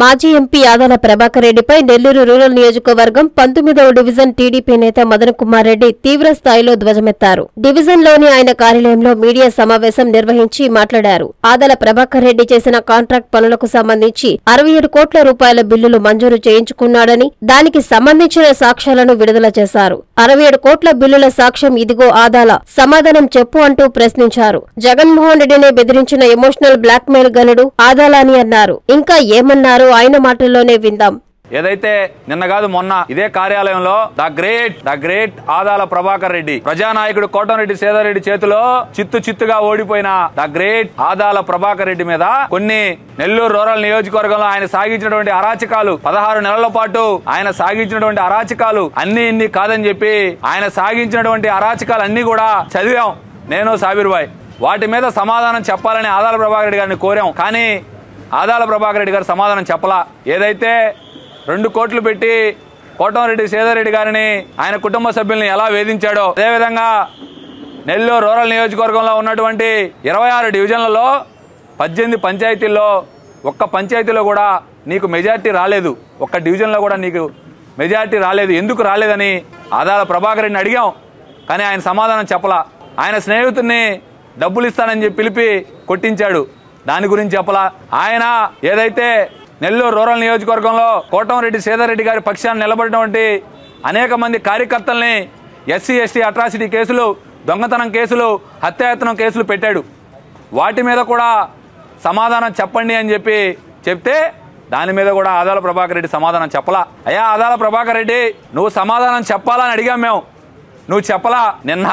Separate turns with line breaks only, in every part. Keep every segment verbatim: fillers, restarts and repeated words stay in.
మాజీ ఎంపీ ఆదాల ప్రభాకర్ రెడ్డిపై నెల్లూరు రూరల్ నియోజకవర్గం పంతొమ్మిదవ డివిజన్ టీడీపీ నేత మదన్ కుమార్ రెడ్డి తీవ్ర స్థాయిలో ధ్వజమెత్తారు. డివిజన్లోని ఆయన కార్యాలయంలో మీడియా సమావేశం నిర్వహించి మాట్లాడారు. ఆదాల ప్రభాకర్ రెడ్డి చేసిన కాంట్రాక్ట్ పనులకు సంబంధించి అరవై ఏడు కోట్ల రూపాయల బిల్లులు మంజూరు చేయించుకున్నాడని, దానికి సంబంధించిన సాక్ష్యాలను విడుదల చేశారు. అరవై ఏడు కోట్ల బిల్లుల సాక్ష్యం ఇదిగో ఆదాల, సమాధానం చెప్పు అంటూ ప్రశ్నించారు. జగన్మోహన్ రెడ్డిని బెదిరించిన ఎమోషనల్ బ్లాక్ మెయిల్ గనుడు ఆదాల అని అన్నారు. ఇంకా ఏమన్నారు ఆయన మాటల్లోనే విందాం.
ఏదైతే నిన్న కాదు మొన్న ఇదే కార్యాలయంలో the great the great Adala Prabhakar Reddy, ప్రజానాయకుడు కోటంరెడ్డి సేదారెడ్డి చేతిలో చిత్తు చిత్తుగా ఓడిపోయిన ద గ్రేట్ ఆదాల ప్రభాకర్ రెడ్డి మీద కొన్ని నెల్లూరు రూరల్ నియోజకవర్గంలో ఆయన సాగించినటువంటి అరాచకాలు, పదహారు నెలల పాటు ఆయన సాగించినటువంటి అరాచకాలు అన్ని ఇన్ని కాదని చెప్పి ఆయన సాగించినటువంటి అరాచకాలు అన్ని కూడా చదివాం నేను సాబీర్ బాయ్. వాటి మీద సమాధానం చెప్పాలని ఆదాల ప్రభాకర్ రెడ్డి గారిని కోరాం. కానీ ఆదాల ప్రభాకర్ రెడ్డి గారు సమాధానం చెప్పలా. ఏదైతే రెండు కోట్లు పెట్టి కోటంరెడ్డి సేదారెడ్డి గారిని ఆయన కుటుంబ సభ్యుల్ని ఎలా వేధించాడో, అదేవిధంగా నెల్లూరు రూరల్ నియోజకవర్గంలో ఉన్నటువంటి ఇరవై ఆరు డివిజన్లలో పద్దెనిమిది పంచాయతీల్లో ఒక్క పంచాయతీలో కూడా నీకు మెజార్టీ రాలేదు, ఒక్క డివిజన్లో కూడా నీకు మెజార్టీ రాలేదు. ఎందుకు రాలేదని ఆదాల ప్రభాకర్ రెడ్డిని అడిగాం. కానీ ఆయన సమాధానం చెప్పలా. ఆయన స్నేహితుడిని డబ్బులు ఇస్తానని చెప్పి పిలిపి కొట్టించాడు, దాని గురించి చెప్పలా. ఆయన ఏదైతే నెల్లూరు రూరల్ నియోజకవర్గంలో కోటంరెడ్డి సేదారెడ్డి గారి పక్షాన్ని నిలబడినటువంటి అనేక మంది కార్యకర్తల్ని ఎస్సీ ఎస్టీ అట్రాసిటీ కేసులు, దొంగతనం కేసులు, హత్యాయత్నం కేసులు పెట్టాడు. వాటి మీద కూడా సమాధానం చెప్పండి అని చెప్పి చెప్తే దాని మీద కూడా ఆదాల ప్రభాకర్ రెడ్డి సమాధానం చెప్పలా. అయ్యా ఆదాల ప్రభాకర్ రెడ్డి, నువ్వు సమాధానం చెప్పాలని అడిగాం మేము, నువ్వు చెప్పలా. నిన్న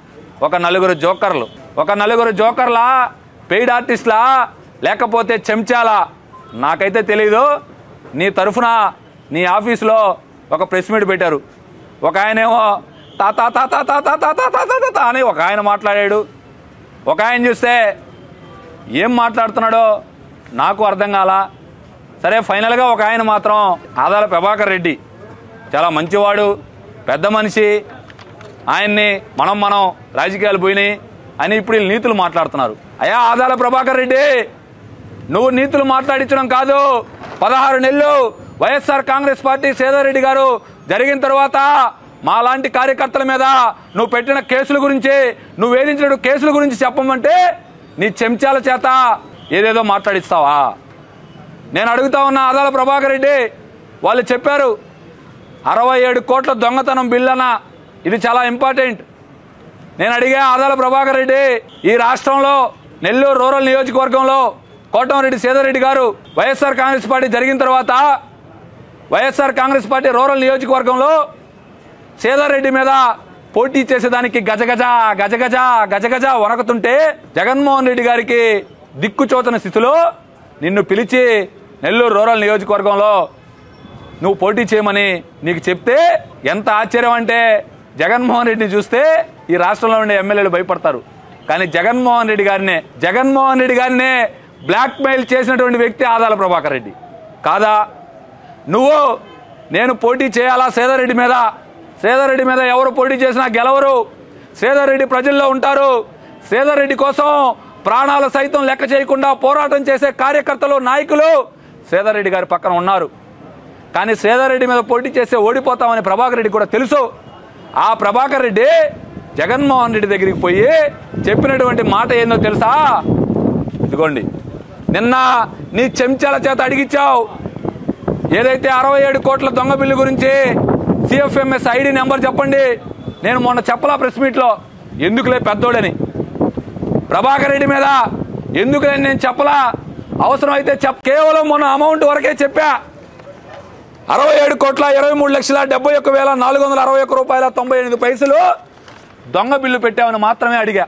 ఒక నలుగురు జోకర్లు ఒక నలుగురు జోకర్లా పెయిడ్ ఆర్టిస్ట్లా లేకపోతే చెంచాలా నాకైతే తెలీదు, నీ తరఫున నీ ఆఫీసులో ఒక ప్రెస్ మీట్ పెట్టారు. ఒక ఆయనేమో తాతా తాతా తాతా తాతా తాతా అని ఒక ఆయన మాట్లాడాడు. ఒక ఆయన చూస్తే ఏం మాట్లాడుతున్నాడో నాకు అర్థం కాలా. సరే ఫైనల్గా ఒక ఆయన మాత్రం ఆదాల ప్రభాకర్ రెడ్డి చాలా మంచివాడు, పెద్ద మనిషి, ఆయన్ని మనం మనం రాజకీయాలు పోయినాయి అని ఇప్పుడు వీళ్ళు నీతులు మాట్లాడుతున్నారు. అయ్యా ఆదాల ప్రభాకర్ రెడ్డి, నువ్వు నీతులు మాట్లాడించడం కాదు, పదహారు నెలలు వైఎస్ఆర్ కాంగ్రెస్ పార్టీ సేదారెడ్డి గారు జరిగిన తర్వాత మా లాంటి కార్యకర్తల మీద నువ్వు పెట్టిన కేసుల గురించి, నువ్వు వేధించిన కేసుల గురించి చెప్పమంటే నీ చెంచాల చేత ఏదేదో మాట్లాడిస్తావా? నేను అడుగుతా ఉన్నా ఆదాల ప్రభాకర్ రెడ్డి, వాళ్ళు చెప్పారు అరవై ఏడు కోట్ల దొంగతనం బిల్లన, ఇది చాలా ఇంపార్టెంట్. నేను అడిగా ఆదాల ప్రభాకర్ రెడ్డి, ఈ రాష్ట్రంలో నెల్లూరు రూరల్ నియోజకవర్గంలో కోటంరెడ్డి సేదారెడ్డి గారు వైఎస్ఆర్ కాంగ్రెస్ పార్టీ జరిగిన తర్వాత వైఎస్ఆర్ కాంగ్రెస్ పార్టీ రూరల్ నియోజకవర్గంలో సేదారెడ్డి మీద పోటీ చేసేదానికి గజగజ గజగజ గజగజ వణకుతుంటే జగన్మోహన్ రెడ్డి గారికి దిక్కుచోతన స్థితిలో నిన్ను పిలిచి నెల్లూరు రూరల్ నియోజకవర్గంలో నువ్వు పోటీ చేయమని నీకు చెప్తే ఎంత ఆశ్చర్యం అంటే, జగన్మోహన్ రెడ్డిని చూస్తే ఈ రాష్ట్రంలో ఉండే ఎమ్మెల్యేలు భయపడతారు. కానీ జగన్మోహన్ రెడ్డి గారినే జగన్మోహన్ రెడ్డి గారినే బ్లాక్ మెయిల్ చేసినటువంటి వ్యక్తి ఆదాల ప్రభాకర్ రెడ్డి కాదా? నువ్వు నేను పోటీ చేయాలా సేదారెడ్డి మీద, సేదారెడ్డి మీద ఎవరు పోటీ చేసినా గెలవరు, సేదారెడ్డి ప్రజల్లో ఉంటారు, సేదారెడ్డి కోసం ప్రాణాలు సైతం లెక్క చేయకుండా పోరాటం చేసే కార్యకర్తలు, నాయకులు సేదారెడ్డి గారి పక్కన ఉన్నారు. కానీ సేదారెడ్డి మీద పోటీ చేస్తే ఓడిపోతామని ప్రభాకర్ రెడ్డి కూడా తెలుసు. ఆ ప్రభాకర్ రెడ్డి జగన్మోహన్ రెడ్డి దగ్గరికి పోయి చెప్పినటువంటి మాట ఏందో తెలుసా? ఇదిగోండి, నిన్న నీ చెంచాల చేత అడిగిచ్చావు. ఏదైతే అరవై ఏడు కోట్ల దొంగ బిల్లు గురించి సిఎఫ్ఎంఎస్ ఐడి నెంబర్ చెప్పండి. నేను మొన్న చెప్పలా ప్రెస్ మీట్లో, ఎందుకులే పెద్దోడని. ప్రభాకర్ రెడ్డి మీద ఎందుకులే నేను చెప్పలా, అవసరం అయితే చెప్ కేవలం మొన్న అమౌంట్ వరకే చెప్పా. అరవై ఏడు కోట్ల ఇరవై మూడు లక్షల డెబ్బై ఒక్క వేల నాలుగు వందల అరవై ఒక్క రూపాయల తొంభై ఎనిమిది పైసలు దొంగ బిల్లు పెట్టామని మాత్రమే అడిగా.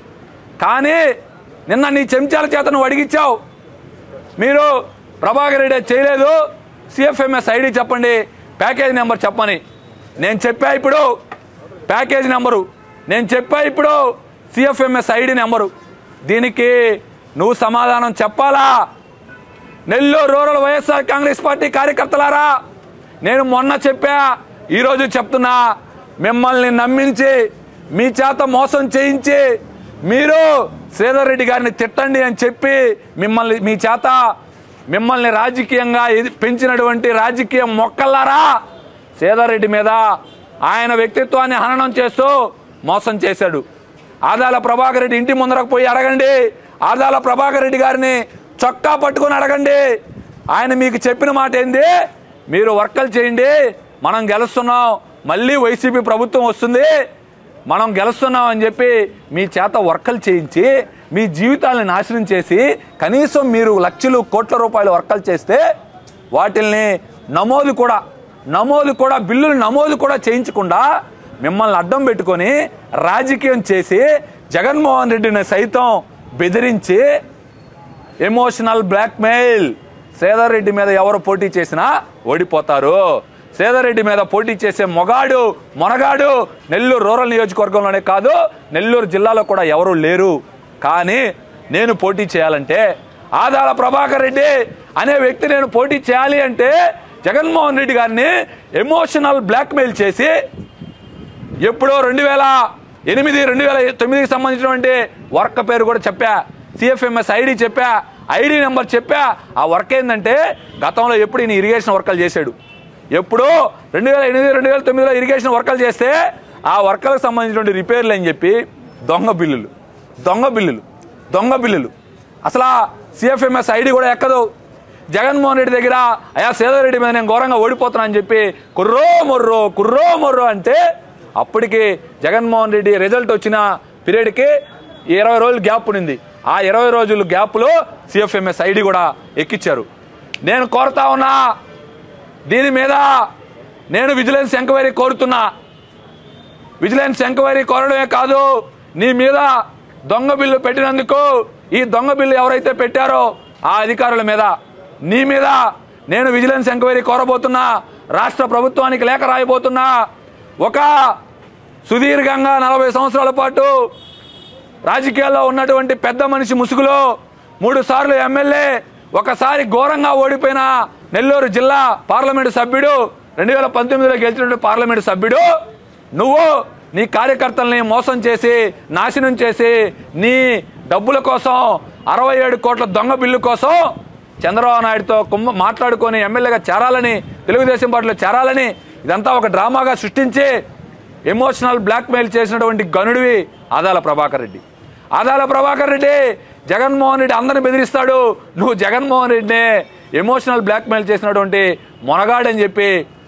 కానీ నిన్న నీ చెంచాల చేత నువ్వు అడిగిచ్చావు. మీరు ప్రభాకర్ రెడ్డి చేయలేదు, సిఎఫ్ఎంఎస్ ఐడి చెప్పండి, ప్యాకేజ్ నెంబర్ చెప్పని. నేను చెప్పా ఇప్పుడు ప్యాకేజ్ నెంబరు, నేను చెప్పా ఇప్పుడు సిఎఫ్ఎంఎస్ ఐడి నెంబరు. దీనికి నువ్వు సమాధానం చెప్పాలా? Nellore rural YSR Congress party కార్యకర్తలారా, నేను మొన్న చెప్పా, ఈరోజు చెప్తున్నా, మిమ్మల్ని నమ్మించి మీ చేత మోసం చేయించి మీరు సేదారెడ్డి గారిని తిట్టండి అని చెప్పి మిమ్మల్ని మీ చేత మిమ్మల్ని రాజకీయంగా పెంచినటువంటి రాజకీయ మొక్కల్లారా సేదారెడ్డి మీద ఆయన వ్యక్తిత్వాన్ని హననం చేస్తూ మోసం చేశాడు. ఆదాల ప్రభాకర్ రెడ్డి ఇంటి ముందరకు పోయి అడగండి, ఆదాల ప్రభాకర్ రెడ్డి గారిని చొక్కా పట్టుకుని అడగండి. ఆయన మీకు చెప్పిన మాట ఏంది? మీరు వర్కలు చేయండి, మనం గెలుస్తున్నాం, మళ్ళీ వైసీపీ ప్రభుత్వం వస్తుంది, మనం గెలుస్తున్నాం అని చెప్పి మీ చేత వర్కలు చేయించి మీ జీవితాలను నాశనం చేసి కనీసం మీరు లక్షలు కోట్ల రూపాయలు వర్కలు చేస్తే వాటిల్ని నమోదు కూడా నమోదు కూడా బిల్లులు నమోదు కూడా చేయించకుండా మిమ్మల్ని అడ్డం పెట్టుకొని రాజకీయం చేసి జగన్మోహన్ రెడ్డిని సైతం బెదిరించి ఎమోషనల్ బ్లాక్మెయిల్. సేదారెడ్డి మీద ఎవరు పోటీ చేసినా ఓడిపోతారు. సేదారెడ్డి మీద పోటీ చేసే మొగాడు మొనగాడు నెల్లూరు రూరల్ నియోజకవర్గంలోనే కాదు, నెల్లూరు జిల్లాలో కూడా ఎవరు లేరు. కానీ నేను పోటీ చేయాలంటే, ఆదాల ప్రభాకర్ రెడ్డి అనే వ్యక్తి నేను పోటీ చేయాలి అంటే జగన్మోహన్ రెడ్డి గారిని ఎమోషనల్ బ్లాక్మెయిల్ చేసి ఎప్పుడో రెండు వేల ఎనిమిది రెండు వేల తొమ్మిదికి సంబంధించినటువంటి వర్క్ పేరు కూడా చెప్పా, సిఎఫ్ఎంఎస్ ఐడి చెప్పా, ఐడి నెంబర్ చెప్పా. ఆ వర్క్ ఏంటంటే గతంలో ఎప్పుడు ఈయన ఇరిగేషన్ వర్కలు చేశాడు. ఎప్పుడో రెండు వేల ఎనిమిది రెండు వేల తొమ్మిదిలో ఇరిగేషన్ వర్కలు చేస్తే ఆ వర్కలకు సంబంధించినటువంటి రిపేర్లు అని చెప్పి దొంగ బిల్లులు దొంగ బిల్లులు దొంగ బిల్లులు అసలు సిఎఫ్ఎంఎస్ ఐడి కూడా ఎక్కదు. జగన్మోహన్ రెడ్డి దగ్గర అయా సేదారెడ్డి మీద నేను ఘోరంగా ఓడిపోతున్నా అని చెప్పి కుర్రో మొర్రో కుర్రో మొర్రో అంటే అప్పటికి జగన్మోహన్ రెడ్డి రిజల్ట్ వచ్చిన పీరియడ్కి ఇరవై రోజులు గ్యాప్ ఉంది. ఆ ఇరవై రోజులు గ్యాప్లో సిఎఫ్ఎంఎస్ ఐడి కూడా ఎక్కిచ్చారు. నేను కోరుతా ఉన్నా, దీని మీద నేను విజిలెన్స్ ఎంక్వైరీ కోరుతున్నా. విజిలెన్స్ ఎంక్వైరీ కోరడమే కాదు, నీ మీద దొంగ బిల్లు పెట్టినందుకు ఈ దొంగ బిల్లు ఎవరైతే పెట్టారో ఆ అధికారుల మీద, నీ మీద నేను విజిలెన్స్ ఎంక్వైరీ కోరబోతున్నా. రాష్ట్ర ప్రభుత్వానికి లేఖ రాయబోతున్నా. ఒక సుదీర్ఘంగా నలభై సంవత్సరాల పాటు రాజకీయాల్లో ఉన్నటువంటి పెద్ద మనిషి ముసుగులో మూడు సార్లు ఎమ్మెల్యే, ఒకసారి ఘోరంగా ఓడిపోయిన నెల్లూరు జిల్లా పార్లమెంటు సభ్యుడు, రెండు వేల పంతొమ్మిదిలో గెలిచినటువంటి పార్లమెంటు సభ్యుడు, నువ్వు నీ కార్యకర్తల్ని మోసం చేసి నాశనం చేసి నీ డబ్బుల కోసం అరవై ఏడు కోట్ల దొంగ బిల్లు కోసం చంద్రబాబు నాయుడుతో కుమ్మ మాట్లాడుకొని ఎమ్మెల్యేగా చేరాలని, తెలుగుదేశం పార్టీలో చేరాలని ఇదంతా ఒక డ్రామాగా సృష్టించి ఎమోషనల్ బ్లాక్మెయిల్ చేసినటువంటి గనుడివి ఆదాల ప్రభాకర్ రెడ్డి. ఆదాల ప్రభాకర్ రెడ్డి జగన్మోహన్ రెడ్డి అందరిని బెదిరిస్తాడు, నువ్వు జగన్మోహన్ రెడ్డిని ఎమోషనల్ బ్లాక్మెయిల్ చేసినటువంటి మొనగాడని చెప్పి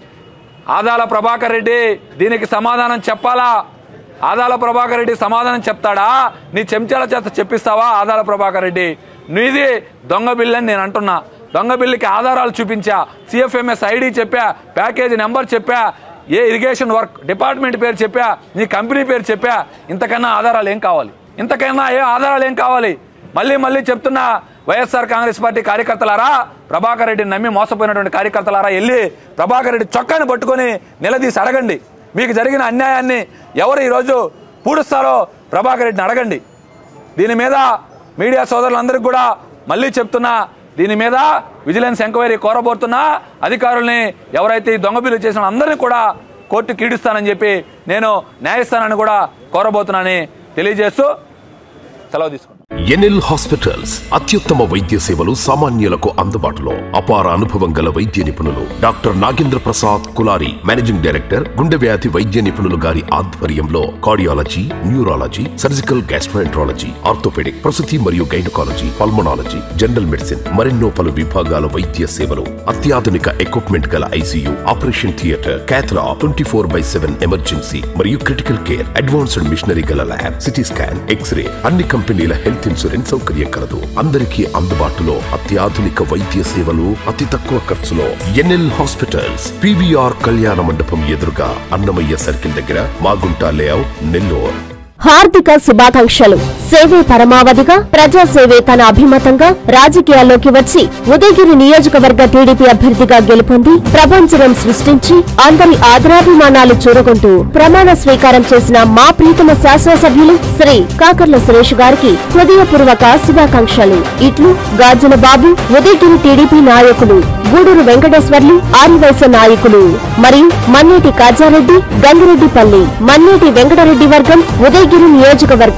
ఆదాల ప్రభాకర్ రెడ్డి దీనికి సమాధానం చెప్పాలా? ఆదాల ప్రభాకర్ రెడ్డి సమాధానం చెప్తాడా? నీ చెంచాల చేత చెప్పిస్తావా? ఆదాల ప్రభాకర్ రెడ్డి నీది దొంగ బిల్లు అని నేను అంటున్నా. దొంగ బిల్లుకి ఆధారాలు చూపించా, సిఎఫ్ఎంఎస్ ఐడి చెప్పా, ప్యాకేజీ నెంబర్ చెప్పా, ఏ ఇరిగేషన్ వర్క్ డిపార్ట్మెంట్ పేరు చెప్పా, నీ కంపెనీ పేరు చెప్పా. ఇంతకన్నా ఆధారాలు ఏం కావాలి? ఇంతకన్నా ఏ ఆధారాలు ఏం కావాలి? మళ్ళీ మళ్ళీ చెప్తున్నా, వైఎస్ఆర్ కాంగ్రెస్ పార్టీ కార్యకర్తలారా, ప్రభాకర్ రెడ్డిని నమ్మి మోసపోయినటువంటి కార్యకర్తలారా, వెళ్ళి ప్రభాకర్ రెడ్డి చొక్కాని పట్టుకొని నిలదీసి అడగండి. మీకు జరిగిన అన్యాయాన్ని ఎవరు ఈరోజు పూడుస్తారో ప్రభాకర్ రెడ్డిని అడగండి. దీని మీద మీడియా సోదరులందరికీ కూడా మళ్ళీ చెప్తున్నా, దీని మీద విజిలెన్స్ ఎంక్వైరీ కోరబోతున్నా. అధికారుల్ని ఎవరైతే ఈ దొంగ బిల్లు చేసిన అందరినీ కూడా కోర్టుకి ఈడుస్తానని చెప్పి నేను న్యాయస్థానాన్ని కూడా కోరబోతున్నానని తెలియజేస్తూ సెలవు తీసుకున్నాను.
ఎన్ఎల్ హాస్పిటల్స్ అత్యుత్తమ వైద్య సేవలు సామాన్యులకు అందుబాటులో. అపార అనుభవం గల వైద్య నిపుణులు doctor Nagendra Prasad Kulari, managing director, గుండె వ్యాధి వైద్య నిపుణులు గారి ఆధ్వర్యంలో cardiology, neurology, surgical gastroenterology, orthopaedic, ప్రసూతి మరియు గైనకాలజీ, పల్మనాలజీ, జనరల్ మెడిసిన్ మరెన్నో పలు విభాగాల వైద్య సేవలు. అత్యాధునిక ఎక్విప్మెంట్ గల ICU, operation theatre, cath lab, twenty four by seven emergency మరియు క్రిటికల్ కేర్, అడ్వాన్స్డ్ మిషనరీ గల ల్యాబ్, సిటీ స్కాన్, ఎక్స్రే, అన్ని కంపెనీల హెల్త్ ఇన్సూరెన్స్ సౌకర్యం కలదు. అందరికీ అందుబాటులో అత్యాధునిక వైద్య సేవలు అతి తక్కువ ఖర్చులో. ఎన్ఎల్ హాస్పిటల్స్, పీవీఆర్ కళ్యాణ మండపం ఎదురుగా, అన్నమయ్య సర్కిల్ దగ్గర, మాగుంట లేఅవుట్, నెల్లూరు.
హార్దిక శుభాకాంక్షలు. సేవే పరమావధిగా, ప్రజాసేవే తన అభిమతంగా రాజకీయాల్లోకి వచ్చి ఉదయగిరి నియోజకవర్గ టీడీపీ అభ్యర్థిగా గెలుపొంది ప్రపంచం సృష్టించి అందరి ఆదరాభిమానాలు చూరగొంటూ ప్రమాణ స్వీకారం చేసిన మా ప్రీతమ శాసనసభ్యులు శ్రీ కాకర్ల సురేష్ గారికి హృదయపూర్వక శుభాకాంక్షలు. ఇట్లు గాజన బాబు, ఉదయగిరి టీడీపీ నాయకులు, గూడూరు వెంకటేశ్వర్లు, ఆదివలస నాయకులు మరియు మన్నేటి కాజారెడ్డి, గంగిరెడ్డిపల్లి, మన్నేటి వెంకటరెడ్డి వర్గం, ఉదయగిరి నియోజకవర్గం.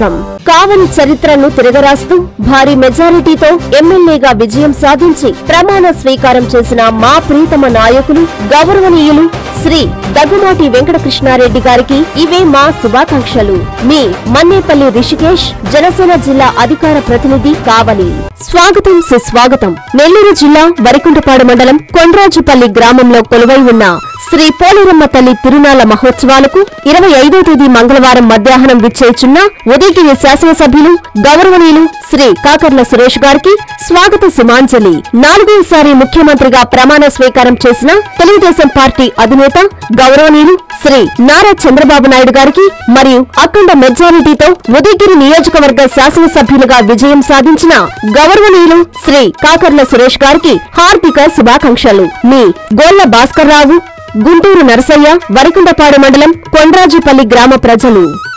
కావలి చరిత్రను తిరగరాస్తూ భారీ మెజారిటీతో ఎమ్మెల్యేగా విజయం సాధించి ప్రమాణ స్వీకారం చేసిన మా ప్రీతమ నాయకులు గౌరవనీయులు శ్రీ దగ్గుమాటి వెంకటకృష్ణారెడ్డి గారికి ఇవే మా శుభాకాంక్షలు. మీ మన్నేపల్లి రిషికేష్, జనసేన జిల్లా అధికార ప్రతినిధి, కావలి. స్వాగతం సుస్వాగతం. నెల్లూరు జిల్లా వరికుంటపాడు మండలం కొండ్రాజుపల్లి గ్రామంలో కొలువై ఉన్న శ్రీ పోలేరమ్మ తల్లి తిరునాళ్ల మహోత్సవాలకు ఇరవై ఐదో తేదీ మంగళవారం మధ్యాహ్నం విచ్చేచున్న ఉదయగిరి శాసనసభ్యులు గౌరవనీయులు శ్రీ కాకర్ల సురేష్ గారికి స్వాగత సుమాంజలి. నాలుగోసారి ముఖ్యమంత్రిగా ప్రమాణ స్వీకారం చేసిన తెలుగుదేశం పార్టీ అధినేత గౌరవనీయులు శ్రీ నారా చంద్రబాబు నాయుడు గారికి మరియు అఖండ మెజారిటీతో ఉదయగిరి నియోజకవర్గ శాసనసభ్యులుగా విజయం సాధించిన గౌరవనీయులు శ్రీ కాకర్ల సురేష్ గారికి హార్దిక శుభాకాంక్షలు. మీ గోళ్ల భాస్కర్రావు, గుంటూరు నరసయ్య, వరికుంటపాడు మండలం కొండ్రాజుపల్లి గ్రామ ప్రజలు.